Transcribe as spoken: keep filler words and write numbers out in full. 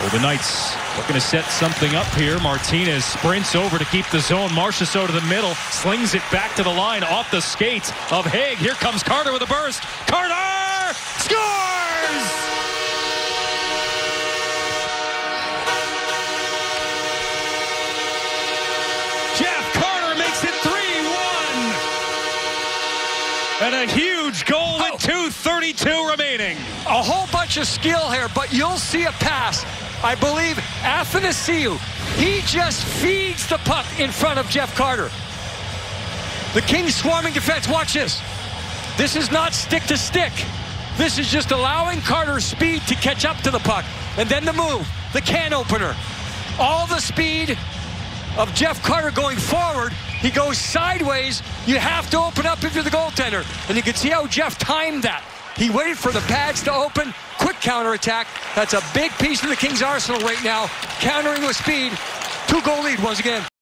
Golden Knights looking to set something up here. Martinez sprints over to keep the zone. Marchessault to the middle, slings it back to the line off the skates of Haig. Here comes Carter with a burst. Carter scores! Jeff Carter makes it three one. And a huge goal with two thirty-two remaining. A whole bunch of skill here, but you'll see a pass. I believe Athanasiou, he just feeds the puck in front of Jeff Carter. The Kings swarming defense, watch this. This is not stick to stick. This is just allowing Carter's speed to catch up to the puck. And then the move, the can opener. All the speed of Jeff Carter going forward. He goes sideways. You have to open up if you're the goaltender. And you can see how Jeff timed that. He waited for the pads to open. Quick counterattack. That's a big piece of the Kings' arsenal right now. Countering with speed. Two-goal lead once again.